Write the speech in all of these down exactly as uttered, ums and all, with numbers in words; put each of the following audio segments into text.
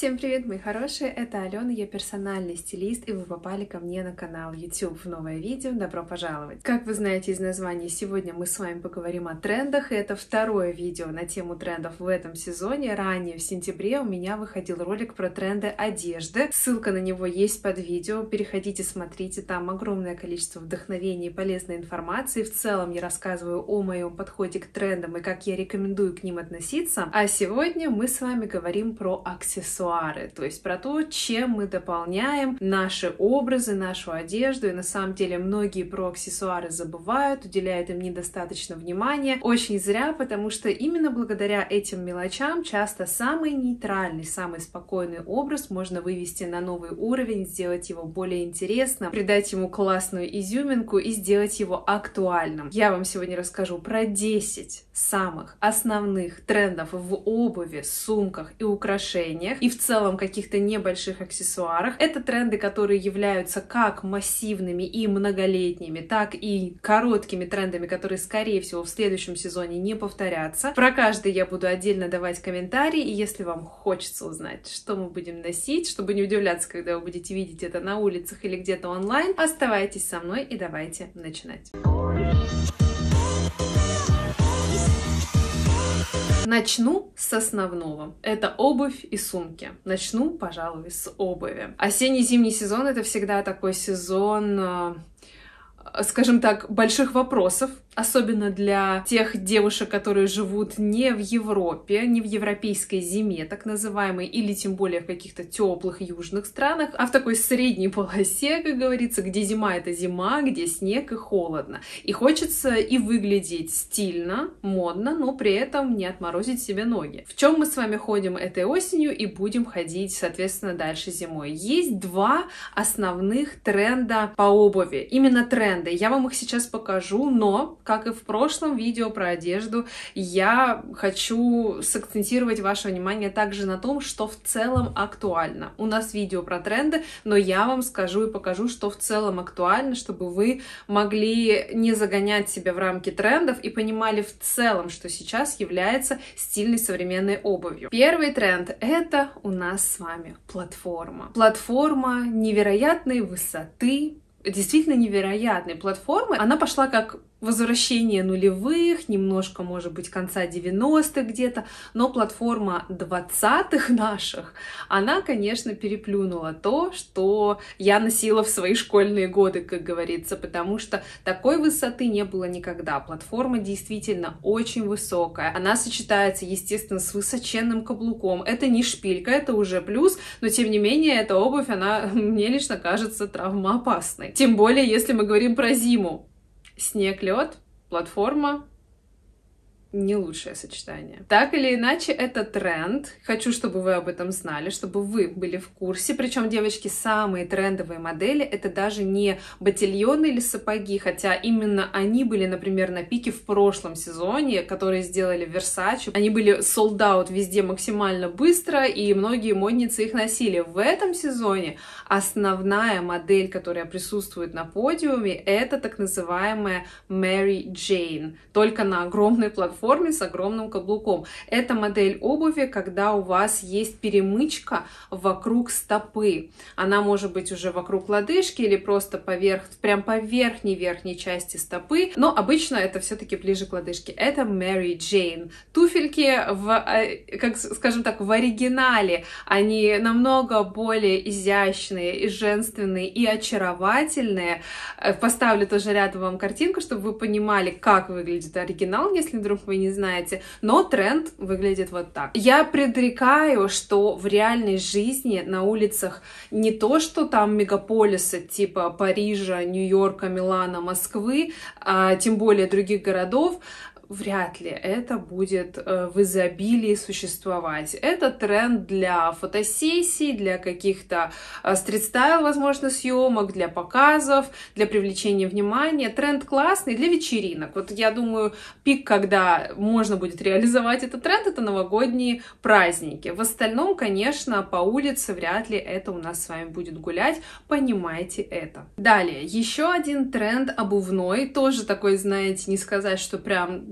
Всем привет, мои хорошие, это Алена, я персональный стилист, и вы попали ко мне на канал YouTube в новое видео. Добро пожаловать! Как вы знаете из названия, сегодня мы с вами поговорим о трендах, и это второе видео на тему трендов в этом сезоне. Ранее, в сентябре, у меня выходил ролик про тренды одежды, ссылка на него есть под видео, переходите, смотрите, там огромное количество вдохновения и полезной информации. В целом я рассказываю о моем подходе к трендам и как я рекомендую к ним относиться. А сегодня мы с вами говорим про аксессуары. То есть про то, чем мы дополняем наши образы, нашу одежду. И на самом деле многие про аксессуары забывают, уделяют им недостаточно внимания. Очень зря, потому что именно благодаря этим мелочам часто самый нейтральный, самый спокойный образ можно вывести на новый уровень, сделать его более интересным, придать ему классную изюминку и сделать его актуальным. Я вам сегодня расскажу про десять самых основных трендов в обуви, сумках и украшениях, и в целом каких-то небольших аксессуарах. Это тренды, которые являются как массивными и многолетними, так и короткими трендами, которые, скорее всего, в следующем сезоне не повторятся. Про каждый я буду отдельно давать комментарии, и если вам хочется узнать, что мы будем носить, чтобы не удивляться, когда вы будете видеть это на улицах или где-то онлайн, оставайтесь со мной и давайте начинать. Начну с основного. Это обувь и сумки. Начну, пожалуй, с обуви. Осенне-зимний сезон — это всегда такой сезон, скажем так, больших вопросов, особенно для тех девушек, которые живут не в Европе, не в европейской зиме, так называемой, или тем более в каких-то теплых южных странах, а в такой средней полосе, как говорится, где зима — это зима, где снег и холодно. И хочется и выглядеть стильно, модно, но при этом не отморозить себе ноги. В чем мы с вами ходим этой осенью и будем ходить, соответственно, дальше зимой? Есть два основных тренда по обуви. Именно тренды. Я вам их сейчас покажу, но как и в прошлом видео про одежду, я хочу сакцентировать ваше внимание также на том, что в целом актуально. У нас видео про тренды, но я вам скажу и покажу, что в целом актуально, чтобы вы могли не загонять себя в рамки трендов и понимали в целом, что сейчас является стильной современной обувью. Первый тренд — это у нас с вами платформа. Платформа невероятной высоты, действительно невероятной платформы. Она пошла как возвращение нулевых, немножко, может быть, конца девяностых где-то, но платформа двадцатых наших, она, конечно, переплюнула то, что я носила в свои школьные годы, как говорится, потому что такой высоты не было никогда. Платформа действительно очень высокая. Она сочетается, естественно, с высоченным каблуком. Это не шпилька, это уже плюс, но, тем не менее, эта обувь, она мне лично кажется травмоопасной. Тем более, если мы говорим про зиму. Снег, лед, платформа — не лучшее сочетание. Так или иначе, это тренд. Хочу, чтобы вы об этом знали, чтобы вы были в курсе. Причем, девочки, самые трендовые модели — это даже не ботильоны или сапоги, хотя именно они были, например, на пике в прошлом сезоне, которые сделали Versace. Они были sold out везде максимально быстро, и многие модницы их носили. В этом сезоне основная модель, которая присутствует на подиуме, это так называемая Mary Jane, только на огромной платформе с огромным каблуком. Это модель обуви, когда у вас есть перемычка вокруг стопы. Она может быть уже вокруг лодыжки или просто поверх, прям по верхней-верхней части стопы, но обычно это все-таки ближе к лодыжке. Это Mary Jane. Туфельки, в, как скажем так, в оригинале, они намного более изящные и женственные и очаровательные. Поставлю тоже рядом вам картинку, чтобы вы понимали, как выглядит оригинал, если вдруг вы не знаете, но тренд выглядит вот так. Я предрекаю, что в реальной жизни на улицах не то, что там мегаполисы типа Парижа, Нью-Йорка, Милана, Москвы, а тем более других городов, вряд ли это будет в изобилии существовать. Это тренд для фотосессий, для каких-то стрит-стайл, возможно, съемок, для показов, для привлечения внимания. Тренд классный для вечеринок. Вот я думаю, пик, когда можно будет реализовать этот тренд, это новогодние праздники. В остальном, конечно, по улице вряд ли это у нас с вами будет гулять. Понимайте это. Далее, еще один тренд обувной, тоже такой, знаете, не сказать, что прям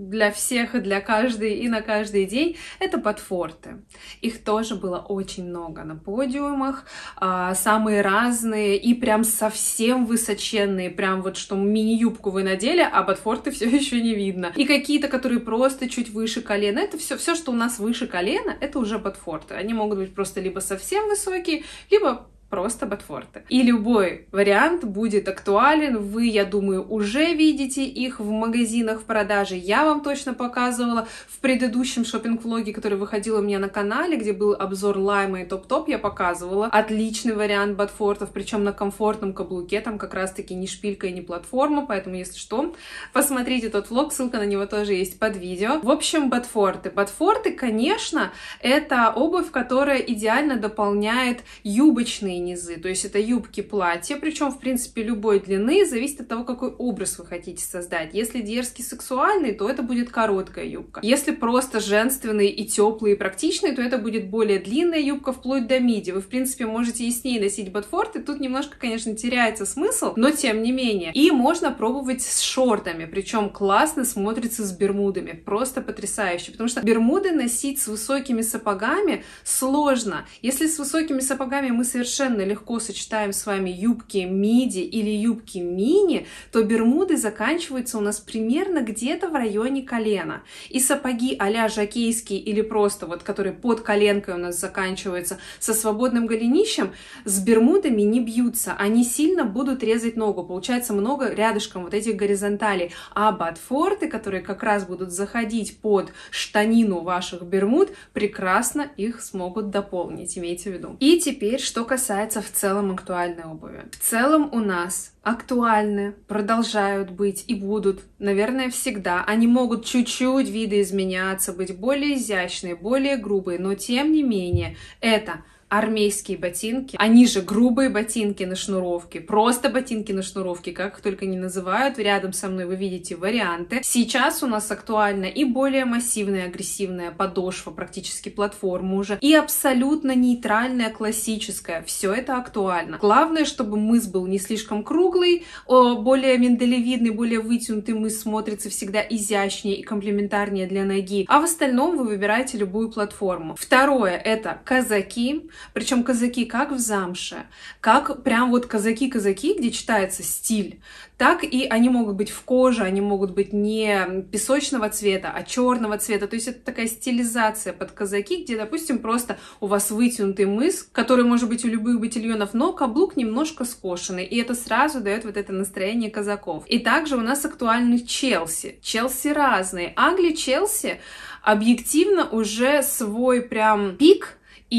для всех и для каждой и на каждый день, это ботфорты. Их тоже было очень много на подиумах, а, самые разные и прям совсем высоченные, прям вот что мини-юбку вы надели, а ботфорты все еще не видно. И какие-то, которые просто чуть выше колена, это все, все, что у нас выше колена, это уже ботфорты. Они могут быть просто либо совсем высокие, либо просто ботфорты. И любой вариант будет актуален. Вы, я думаю, уже видите их в магазинах в продаже. Я вам точно показывала в предыдущем шопинг-влоге, который выходил у меня на канале, где был обзор Лайма и Топ-Топ, я показывала отличный вариант ботфортов, причем на комфортном каблуке, там как раз-таки не шпилька и не платформа, поэтому, если что, посмотрите тот влог, ссылка на него тоже есть под видео. В общем, ботфорты. Ботфорты, конечно, это обувь, которая идеально дополняет юбочные низы, то есть это юбки, платья, причем, в принципе, любой длины, зависит от того, какой образ вы хотите создать. Если дерзкий, сексуальный, то это будет короткая юбка. Если просто женственный и теплый и практичный, то это будет более длинная юбка, вплоть до миди. Вы, в принципе, можете и с ней носить ботфорты, тут немножко, конечно, теряется смысл, но тем не менее. И можно пробовать с шортами, причем классно смотрится с бермудами, просто потрясающе, потому что бермуды носить с высокими сапогами сложно. Если с высокими сапогами мы совершенно легко сочетаем с вами юбки миди или юбки мини, то бермуды заканчиваются у нас примерно где-то в районе колена. И сапоги а-ля жокейские или просто вот, которые под коленкой у нас заканчиваются со свободным голенищем, с бермудами не бьются. Они сильно будут резать ногу. Получается много рядышком вот этих горизонталей. А ботфорты, которые как раз будут заходить под штанину ваших бермуд, прекрасно их смогут дополнить. Имейте в виду. И теперь, что касается в целом актуальной обуви. В целом у нас актуальны, продолжают быть и будут, наверное, всегда. Они могут чуть-чуть видоизменяться, быть более изящные, более грубые, но тем не менее это армейские ботинки, они же грубые ботинки на шнуровке, просто ботинки на шнуровке, как их только не называют. Рядом со мной вы видите варианты. Сейчас у нас актуальна и более массивная, агрессивная подошва, практически платформа уже, и абсолютно нейтральная, классическая. Все это актуально. Главное, чтобы мыс был не слишком круглый, более миндалевидный, более вытянутый мыс смотрится всегда изящнее и комплементарнее для ноги. А в остальном вы выбираете любую платформу. Второе — это казаки. Причем казаки как в замше, как прям вот казаки-казаки, где читается стиль, так и они могут быть в коже, они могут быть не песочного цвета, а черного цвета. То есть это такая стилизация под казаки, где, допустим, просто у вас вытянутый мыс, который может быть у любых ботильонов, но каблук немножко скошенный. И это сразу дает вот это настроение казаков. И также у нас актуальны челси. Челси разные. Англи челси объективно уже свой прям пик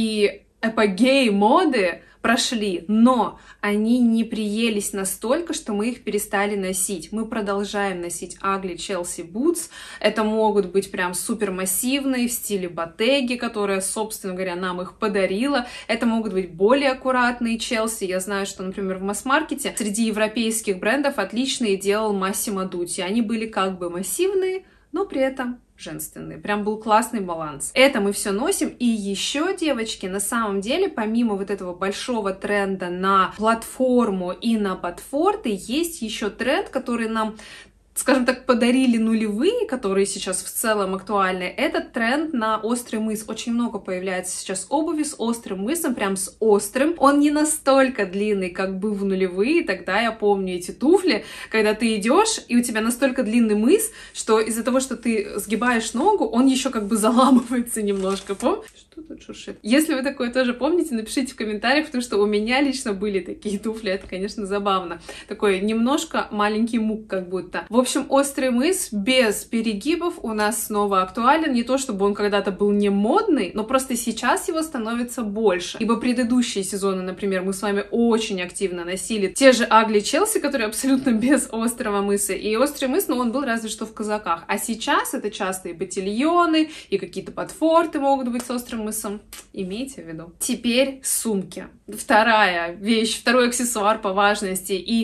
и апогей моды прошли, но они не приелись настолько, что мы их перестали носить. Мы продолжаем носить Ugly Chelsea Boots. Это могут быть прям супер массивные в стиле Bottega, которая, собственно говоря, нам их подарила. Это могут быть более аккуратные Chelsea. Я знаю, что, например, в масс-маркете среди европейских брендов отличные делал Massimo Dutti. Они были как бы массивные, но при этом женственные. Прям был классный баланс. Это мы все носим. И еще, девочки, на самом деле, помимо вот этого большого тренда на платформу и на ботфорты, есть еще тренд, который нам, скажем так, подарили нулевые, которые сейчас в целом актуальны. Этот тренд на острый мыс. Очень много появляется сейчас обуви с острым мысом, прям с острым. Он не настолько длинный, как был в нулевые. Тогда я помню эти туфли, когда ты идешь, и у тебя настолько длинный мыс, что из-за того, что ты сгибаешь ногу, он еще как бы заламывается немножко. Помнишь? Что тут шуршит? Если вы такое тоже помните, напишите в комментариях, потому что у меня лично были такие туфли. Это, конечно, забавно. Такой немножко маленький мук как будто. В общем, острый мыс без перегибов у нас снова актуален. Не то, чтобы он когда-то был не модный, но просто сейчас его становится больше. Ибо предыдущие сезоны, например, мы с вами очень активно носили те же Ugly Chelsea, которые абсолютно без острого мыса. И острый мыс, но он был разве что в казаках. А сейчас это часто и ботильоны, и какие-то ботфорты могут быть с острым мысом. Имейте в виду. Теперь сумки. Вторая вещь, второй аксессуар по важности. И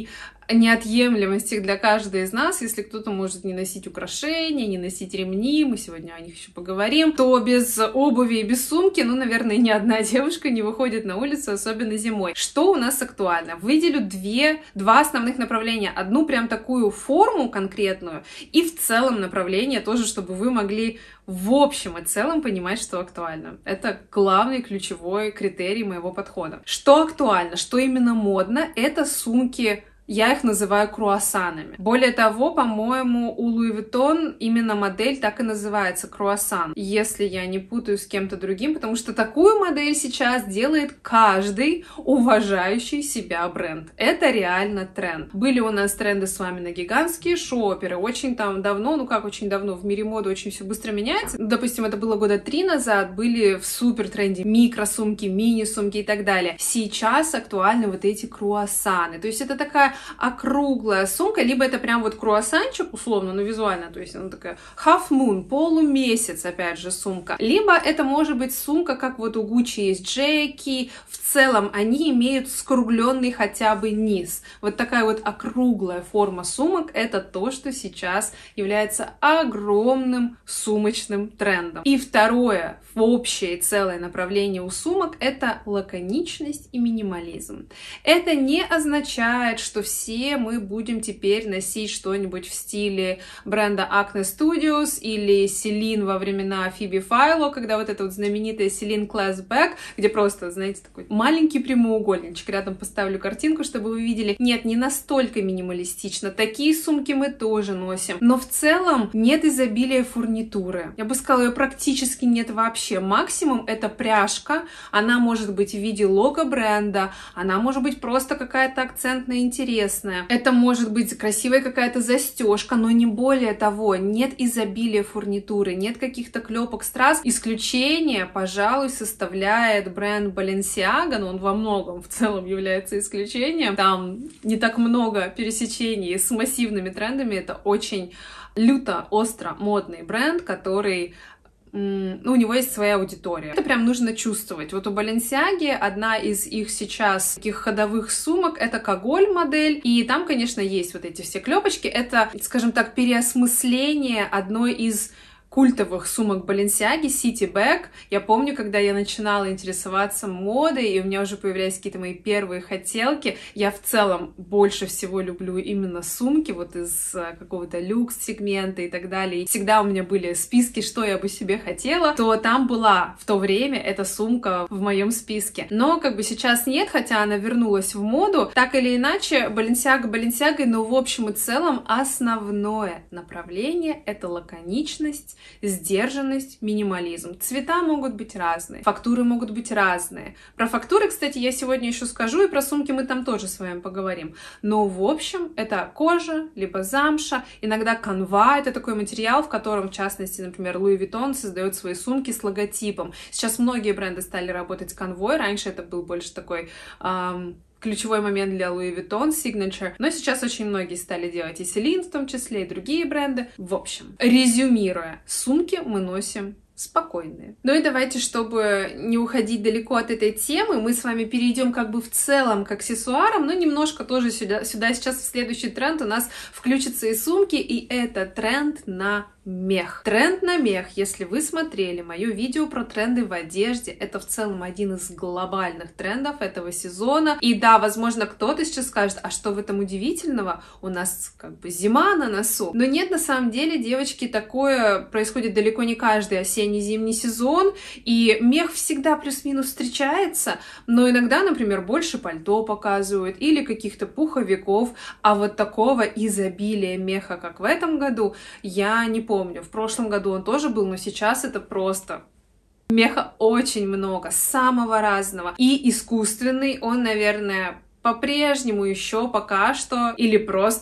неотъемлемость их для каждой из нас. Если кто-то может не носить украшения, не носить ремни, мы сегодня о них еще поговорим, то без обуви и без сумки, ну, наверное, ни одна девушка не выходит на улицу, особенно зимой. Что у нас актуально? Выделю две, два основных направления. Одну прям такую форму конкретную и в целом направление тоже, чтобы вы могли в общем и целом понимать, что актуально. Это главный ключевой критерий моего подхода. Что актуально, что именно модно, это сумки. Я их называю круассанами. Более того, по-моему, у Луи Виттон именно модель так и называется — круассан, если я не путаю с кем-то другим, потому что такую модель сейчас делает каждый уважающий себя бренд. Это реально тренд. Были у нас тренды с вами на гигантские шоперы, очень там давно, ну как очень давно, в мире моды очень все быстро меняется. Допустим, это было года три назад, были в супер тренде микросумки, мини-сумки и так далее. Сейчас актуальны вот эти круассаны. То есть это такая округлая сумка, либо это прям вот круассанчик, условно, но визуально, то есть она такая half moon, полумесяц, опять же, сумка. Либо это может быть сумка, как вот у Gucci есть Джеки. В целом они имеют скругленный хотя бы низ. Вот такая вот округлая форма сумок — это то, что сейчас является огромным сумочным трендом. И второе, общее и целое направление у сумок — это лаконичность и минимализм. Это не означает, что все мы будем теперь носить что-нибудь в стиле бренда Acne Studios или Celine во времена Phoebe Philo, когда вот эта вот знаменитая Celine Class Bag, где просто, знаете, такой маленький прямоугольничек. Рядом поставлю картинку, чтобы вы видели. Нет, не настолько минималистично. Такие сумки мы тоже носим. Но в целом нет изобилия фурнитуры. Я бы сказала, ее практически нет вообще. Максимум — это пряжка. Она может быть в виде лого бренда, она может быть просто какая-то акцентная, интересная. Это может быть красивая какая-то застежка, но не более того. Нет изобилия фурнитуры, нет каких-то клепок, страз. Исключение, пожалуй, составляет бренд Balenciaga, но он во многом в целом является исключением. Там не так много пересечений с массивными трендами. Это очень люто, остро модный бренд, который... Ну, у него есть своя аудитория. Это прям нужно чувствовать. Вот у Balenciaga одна из их сейчас таких ходовых сумок — это Коголь модель. И там, конечно, есть вот эти все клепочки. Это, скажем так, переосмысление одной из культовых сумок Balenciaga, City Bag. Я помню, когда я начинала интересоваться модой, и у меня уже появлялись какие-то мои первые хотелки, я в целом больше всего люблю именно сумки, вот из какого-то люкс-сегмента и так далее. И всегда у меня были списки, что я бы себе хотела, то там была в то время эта сумка в моем списке. Но как бы сейчас нет, хотя она вернулась в моду. Так или иначе, Balenciaga Balenciaga, но в общем и целом основное направление — это лаконичность, сдержанность, минимализм. Цвета могут быть разные, фактуры могут быть разные. Про фактуры, кстати, я сегодня еще скажу, и про сумки мы там тоже с вами поговорим. Но, в общем, это кожа, либо замша, иногда канва — это такой материал, в котором, в частности, например, Louis Vuitton создает свои сумки с логотипом. Сейчас многие бренды стали работать с канвой, раньше это был больше такой... Эм, ключевой момент для Louis Vuitton, Signature, но сейчас очень многие стали делать и Celine в том числе, и другие бренды. В общем, резюмируя, сумки мы носим спокойные. Ну и давайте, чтобы не уходить далеко от этой темы, мы с вами перейдем как бы в целом к аксессуарам, но немножко тоже сюда, сюда сейчас в следующий тренд у нас включатся и сумки, и это тренд на мех. Тренд на мех, если вы смотрели мое видео про тренды в одежде, это в целом один из глобальных трендов этого сезона. И да, возможно, кто-то сейчас скажет, а что в этом удивительного? У нас как бы зима на носу. Но нет, на самом деле, девочки, такое происходит далеко не каждый осенне-зимний сезон, и мех всегда плюс-минус встречается, но иногда, например, больше пальто показывают или каких-то пуховиков, а вот такого изобилия меха, как в этом году, я не помню. Помню, в прошлом году он тоже был, но сейчас это просто... Меха очень много, самого разного. И искусственный он, наверное, по-прежнему еще пока что, или просто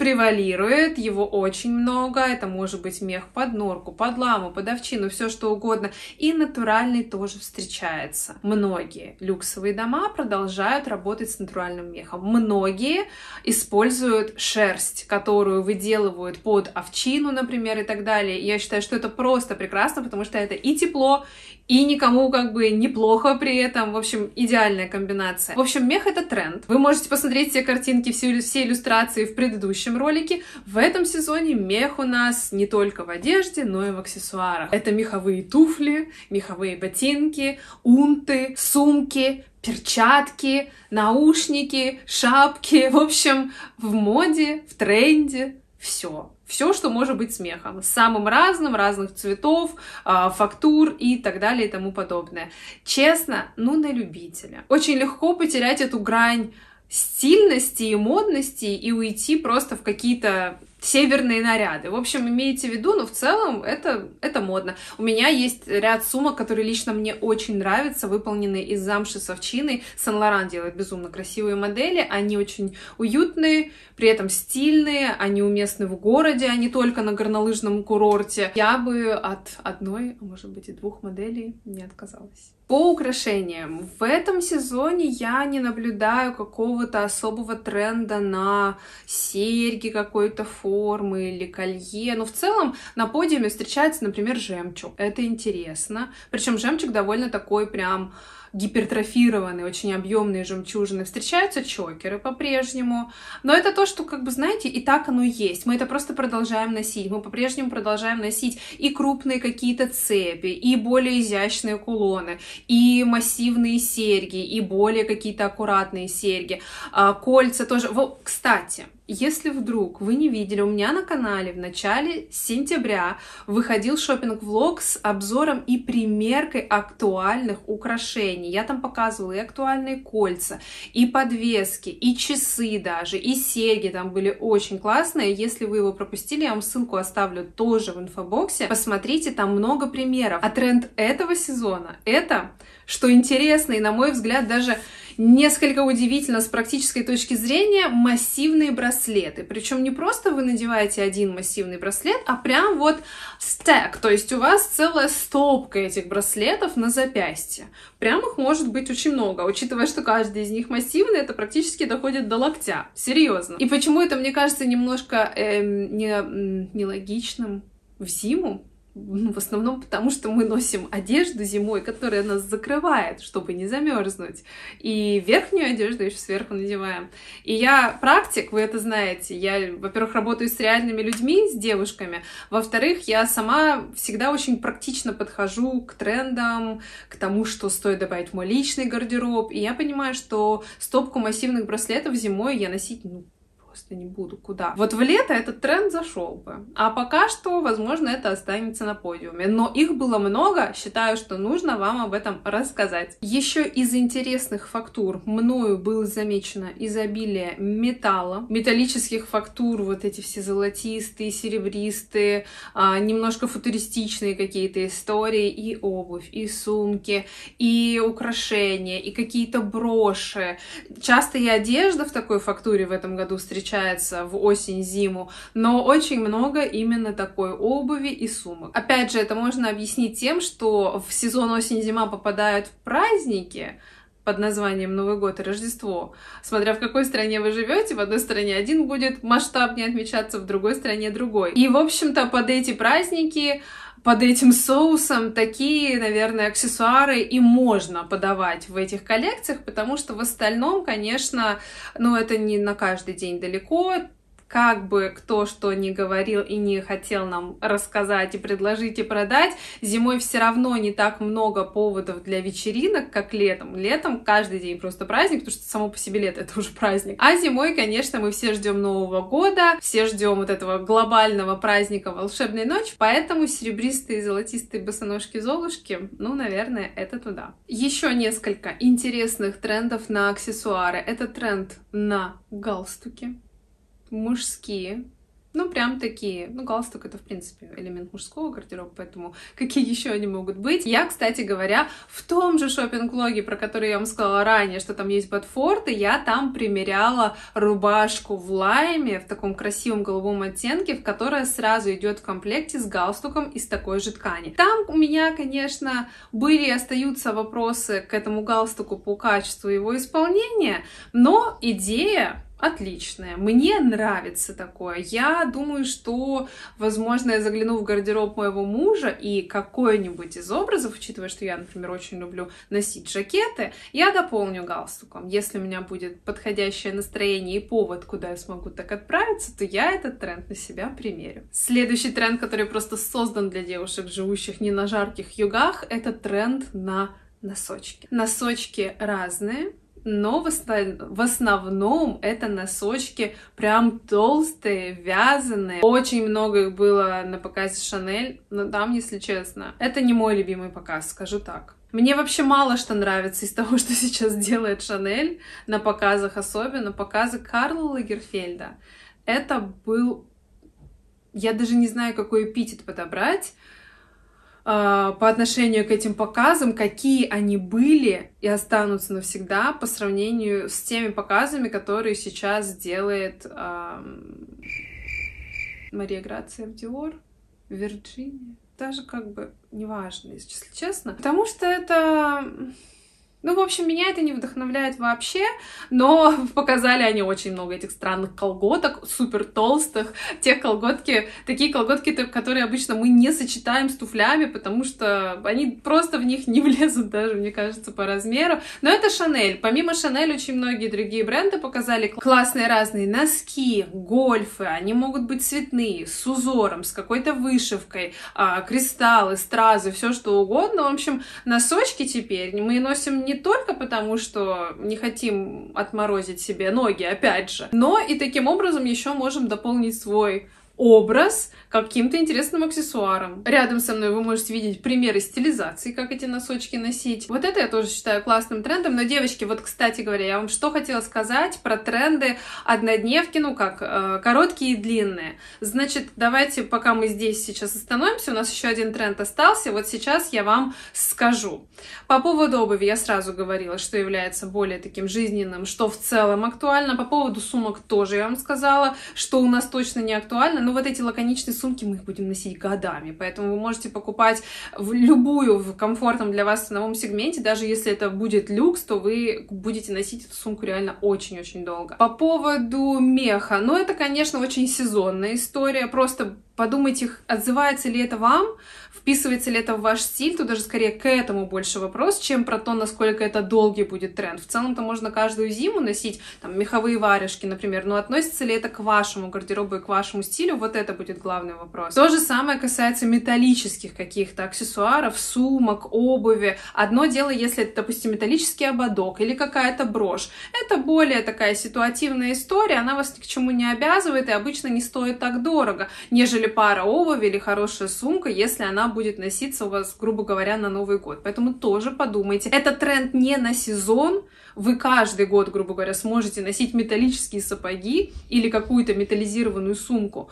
превалирует, его очень много, это может быть мех под норку, под ламу, под овчину, все что угодно, и натуральный тоже встречается. Многие люксовые дома продолжают работать с натуральным мехом, многие используют шерсть, которую выделывают под овчину, например, и так далее. Я считаю, что это просто прекрасно, потому что это и тепло, и никому как бы неплохо при этом. В общем, идеальная комбинация. В общем, мех — это тренд. Вы можете посмотреть все картинки, все, все иллюстрации в предыдущем ролике. В этом сезоне мех у нас не только в одежде, но и в аксессуарах. Это меховые туфли, меховые ботинки, унты, сумки, перчатки, наушники, шапки. В общем, в моде, в тренде все. Все, что может быть с мехом. Самым разным, разных цветов, фактур и так далее и тому подобное. Честно, ну на любителя. Очень легко потерять эту грань стильности и модности и уйти просто в какие-то северные наряды. В общем, имейте в виду, но в целом это, это модно. У меня есть ряд сумок, которые лично мне очень нравятся, выполненные из замши с овчиной. Сен-Лоран делает безумно красивые модели, они очень уютные, при этом стильные, они уместны в городе, а не только на горнолыжном курорте. Я бы от одной, а может быть и двух моделей не отказалась. По украшениям. В этом сезоне я не наблюдаю какого-то особого тренда на серьги какой-то формы или колье. Но в целом на подиуме встречается, например, жемчуг. Это интересно. Причем жемчуг довольно такой прям гипертрофированные, очень объемные жемчужины. Встречаются чокеры по-прежнему. Но это то, что, как бы, знаете, и так оно есть. Мы это просто продолжаем носить. Мы по-прежнему продолжаем носить и крупные какие-то цепи, и более изящные кулоны, и массивные серьги, и более какие-то аккуратные серьги. А, кольца тоже. Вот, кстати, если вдруг вы не видели, у меня на канале в начале сентября выходил шопинг-влог с обзором и примеркой актуальных украшений. Я там показывала и актуальные кольца, и подвески, и часы даже, и серьги там были очень классные. Если вы его пропустили, я вам ссылку оставлю тоже в инфобоксе. Посмотрите, там много примеров. А тренд этого сезона — это, что интересно и, на мой взгляд, даже несколько удивительно с практической точки зрения, массивные браслеты. Причем не просто вы надеваете один массивный браслет, а прям вот стек, то есть у вас целая стопка этих браслетов на запястье. Прям их может быть очень много, учитывая, что каждый из них массивный, это практически доходит до локтя. Серьезно. И почему это, мне кажется, немножко эм, не, нелогичным в зиму? Ну, в основном потому, что мы носим одежду зимой, которая нас закрывает, чтобы не замерзнуть. И верхнюю одежду еще сверху надеваем. И я практик, вы это знаете. Я, во-первых, работаю с реальными людьми, с девушками. Во-вторых, я сама всегда очень практично подхожу к трендам, к тому, что стоит добавить в мой личный гардероб. И я понимаю, что стопку массивных браслетов зимой я носить, ну, просто не буду. Куда? Вот в лето этот тренд зашел бы. А пока что, возможно, это останется на подиуме. Но их было много, считаю, что нужно вам об этом рассказать. Еще из интересных фактур мною было замечено изобилие металла, металлических фактур, вот эти все золотистые, серебристые, а, немножко футуристичные какие-то истории, и обувь, и сумки, и украшения, и какие-то броши. Часто и одежда в такой фактуре в этом году встречается в осень-зиму, но очень много именно такой обуви и сумок. Опять же, это можно объяснить тем, что в сезон осень-зима попадают праздники под названием Новый год и Рождество. Смотря в какой стране вы живете, в одной стране один будет масштабнее отмечаться, в другой стране другой. И, в общем-то, под эти праздники, под этим соусом такие, наверное, аксессуары и можно подавать в этих коллекциях, потому что в остальном, конечно, ну, это не на каждый день далеко. Как бы кто что ни говорил и не хотел нам рассказать и предложить и продать, зимой все равно не так много поводов для вечеринок, как летом. Летом каждый день просто праздник, потому что само по себе лето — это уже праздник. А зимой, конечно, мы все ждем Нового года, все ждем вот этого глобального праздника «Волшебной ночи», поэтому серебристые и золотистые босоножки-золушки, ну, наверное, это туда. Еще несколько интересных трендов на аксессуары. Это тренд на галстуки. Мужские, Ну, прям такие. Ну, галстук — это, в принципе, элемент мужского гардероба, поэтому какие еще они могут быть? Я, кстати говоря, в том же шопинг-влоге, про который я вам сказала ранее, что там есть ботфорты, я там примеряла рубашку в лайме в таком красивом голубом оттенке, в которая сразу идет в комплекте с галстуком из такой же ткани. Там у меня, конечно, были и остаются вопросы к этому галстуку по качеству его исполнения, но идея отличная. Мне нравится такое. Я думаю, что, возможно, я загляну в гардероб моего мужа и какой-нибудь из образов, учитывая, что я, например, очень люблю носить жакеты, я дополню галстуком. Если у меня будет подходящее настроение и повод, куда я смогу так отправиться, то я этот тренд на себя примерю. Следующий тренд, который просто создан для девушек, живущих не на жарких югах, это тренд на носочки. Носочки разные, но в, основ... в основном это носочки прям толстые, вязаные. Очень много их было на показе Шанель, но там, если честно, это не мой любимый показ, скажу так. Мне вообще мало что нравится из того, что сейчас делает Шанель, на показах особенно, показы Карла Лагерфельда. Это был... Я даже не знаю, какой эпитет подобрать по отношению к этим показам, какие они были и останутся навсегда по сравнению с теми показами, которые сейчас делает эм, Мария Грация в Диор, в Вирджинии. Даже как бы неважно, если честно. Потому что это... Ну, в общем, меня это не вдохновляет вообще, но показали они очень много этих странных колготок, супер толстых, те колготки, такие колготки, которые обычно мы не сочетаем с туфлями, потому что они просто в них не влезут даже, мне кажется, по размеру. Но это Шанель. Помимо Шанель, очень многие другие бренды показали классные разные носки, гольфы, они могут быть цветные, с узором, с какой-то вышивкой, кристаллы, стразы, все что угодно. В общем, носочки теперь мы носим не Не только потому, что не хотим отморозить себе ноги, опять же, но и таким образом еще можем дополнить свой образ каким-то интересным аксессуаром. Рядом со мной вы можете видеть примеры стилизации, как эти носочки носить. Вот это я тоже считаю классным трендом. Но, девочки, вот, кстати говоря, я вам что хотела сказать про тренды однодневки, ну как, э, короткие и длинные. Значит, давайте, пока мы здесь сейчас остановимся, у нас еще один тренд остался, вот сейчас я вам скажу. По поводу обуви я сразу говорила, что является более таким жизненным, что в целом актуально. По поводу сумок тоже я вам сказала, что у нас точно не актуально. Но вот эти лаконичные сумки мы их будем носить годами, поэтому вы можете покупать в любую в комфортном для вас ценовом сегменте, даже если это будет люкс, то вы будете носить эту сумку реально очень-очень долго. По поводу меха, ну это, конечно, очень сезонная история, просто подумайте, отзывается ли это вам, вписывается ли это в ваш стиль, то даже скорее к этому больше вопрос, чем про то, насколько это долгий будет тренд. В целом-то можно каждую зиму носить там меховые варежки, например, но относится ли это к вашему гардеробу и к вашему стилю, вот это будет главный вопрос. То же самое касается металлических каких-то аксессуаров, сумок, обуви. Одно дело, если это, допустим, металлический ободок или какая-то брошь. Это более такая ситуативная история, она вас ни к чему не обязывает и обычно не стоит так дорого, нежели пара обуви или хорошая сумка, если она будет носиться у вас, грубо говоря, на Новый год. Поэтому тоже подумайте. Это тренд не на сезон. Вы каждый год, грубо говоря, сможете носить металлические сапоги или какую-то металлизированную сумку.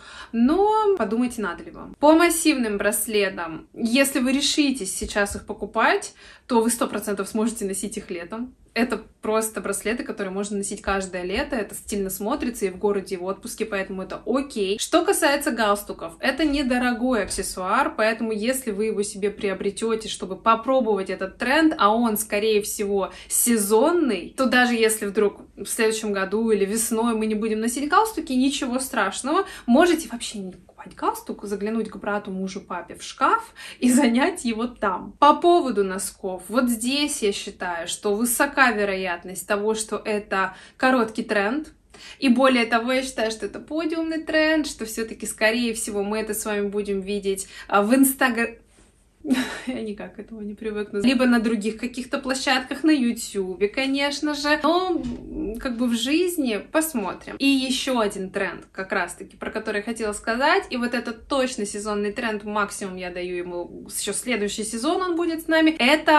Но подумайте, надо ли вам. По массивным браслетам, если вы решитесь сейчас их покупать, то вы сто процентов сможете носить их летом. Это просто браслеты, которые можно носить каждое лето, это стильно смотрится и в городе, и в отпуске, поэтому это окей. Что касается галстуков, это недорогой аксессуар, поэтому если вы его себе приобретете, чтобы попробовать этот тренд, а он, скорее всего, сезонный, то даже если вдруг в следующем году или весной мы не будем носить галстуки, ничего страшного, можете вообще не покупать галстук, заглянуть к брату, мужу, папе в шкаф и занять его там. По поводу носков, вот здесь я считаю, что высока вероятность того, что это короткий тренд. И более того, я считаю, что это подиумный тренд, что все-таки, скорее всего, мы это с вами будем видеть в Инстаграме. Я никак к этому не привыкну. Либо на других каких-то площадках, на Ютубе, конечно же. Но как бы в жизни посмотрим. И еще один тренд, как раз-таки, про который я хотела сказать. И вот это точно сезонный тренд, максимум я даю ему еще следующий сезон, он будет с нами. Это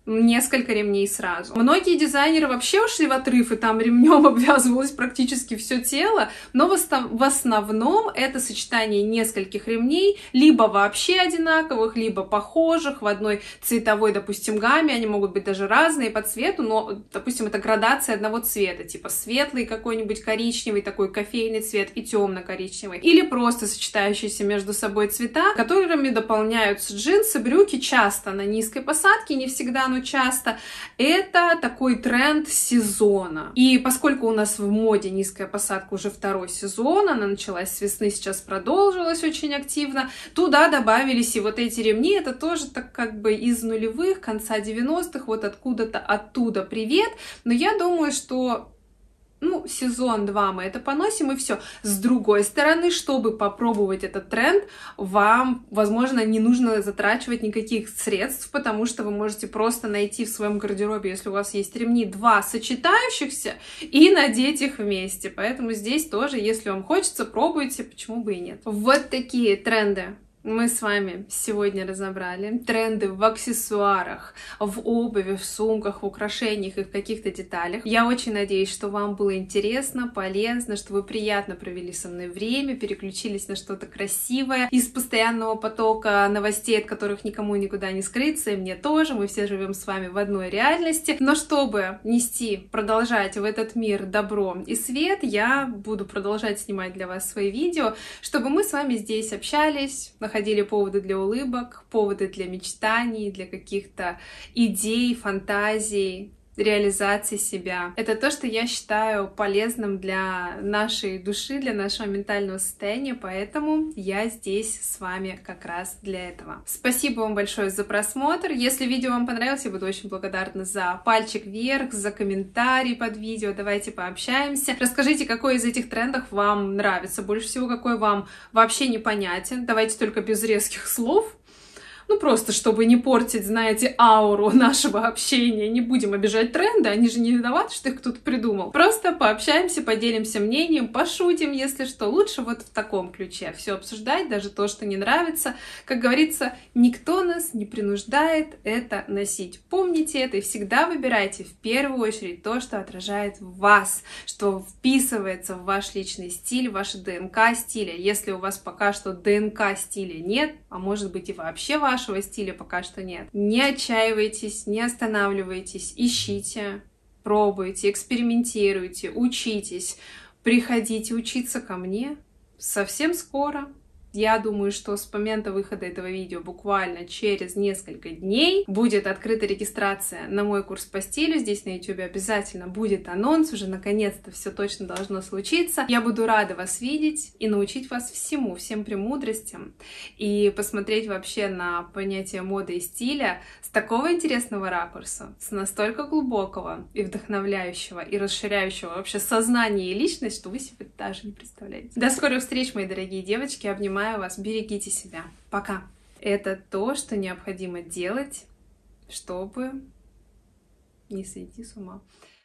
несколько ремней сразу. Многие дизайнеры вообще ушли в отрыв, и там ремнем обвязывалось практически все тело, но в основном это сочетание нескольких ремней, либо вообще одинаковых, либо похожих, в одной цветовой, допустим, гамме, они могут быть даже разные по цвету, но, допустим, это градация одного цвета, типа светлый какой-нибудь, коричневый, такой кофейный цвет и темно-коричневый, или просто сочетающиеся между собой цвета, которыми дополняются джинсы, брюки, часто на низкой посадке, не всегда, но часто. Это такой тренд сезона. И поскольку у нас в моде низкая посадка уже второй сезон, она началась с весны, сейчас продолжилась очень активно, туда добавились и вот эти ремни, это тоже так как бы из нулевых, конца девяностых, вот откуда-то оттуда привет, но я думаю, что ну, сезон-два мы это поносим, и все. С другой стороны, чтобы попробовать этот тренд, вам, возможно, не нужно затрачивать никаких средств, потому что вы можете просто найти в своем гардеробе, если у вас есть ремни, два сочетающихся, и надеть их вместе. Поэтому здесь тоже, если вам хочется, пробуйте, почему бы и нет. Вот такие тренды мы с вами сегодня разобрали. Тренды в аксессуарах, в обуви, в сумках, в украшениях и в каких-то деталях. Я очень надеюсь, что вам было интересно, полезно, что вы приятно провели со мной время, переключились на что-то красивое из постоянного потока новостей, от которых никому никуда не скрыться, и мне тоже. Мы все живем с вами в одной реальности. Но чтобы нести, продолжать в этот мир добро и свет, я буду продолжать снимать для вас свои видео, чтобы мы с вами здесь общались, находились находили поводы для улыбок, поводы для мечтаний, для каких-то идей, фантазий, реализации себя. Это то, что я считаю полезным для нашей души, для нашего ментального состояния, поэтому я здесь с вами как раз для этого. Спасибо вам большое за просмотр. Если видео вам понравилось, я буду очень благодарна за пальчик вверх, за комментарий под видео. Давайте пообщаемся. Расскажите, какой из этих трендов вам нравится больше всего, какой вам вообще непонятен. Давайте только без резких слов. Ну, просто, чтобы не портить, знаете, ауру нашего общения. Не будем обижать тренды, они же не виноваты, что их кто-то придумал. Просто пообщаемся, поделимся мнением, пошутим, если что. Лучше вот в таком ключе все обсуждать, даже то, что не нравится. Как говорится, никто нас не принуждает это носить. Помните это и всегда выбирайте в первую очередь то, что отражает вас, что вписывается в ваш личный стиль, в ваше ДНК стиля. Если у вас пока что ДНК стиля нет, а может быть и вообще ваш вашего стиля пока что нет. Не отчаивайтесь, не останавливайтесь, ищите, пробуйте, экспериментируйте, учитесь, приходите учиться ко мне совсем скоро. Я думаю, что с момента выхода этого видео буквально через несколько дней будет открыта регистрация на мой курс по стилю. Здесь на YouTube обязательно будет анонс, уже наконец-то все точно должно случиться. Я буду рада вас видеть и научить вас всему, всем премудростям, и посмотреть вообще на понятие моды и стиля с такого интересного ракурса, с настолько глубокого и вдохновляющего, и расширяющего вообще сознание и личность, что вы себе даже не представляете. До скорых встреч, мои дорогие девочки, обнимаю вас, берегите себя. Пока. Это то, что необходимо делать, чтобы не сойти с ума.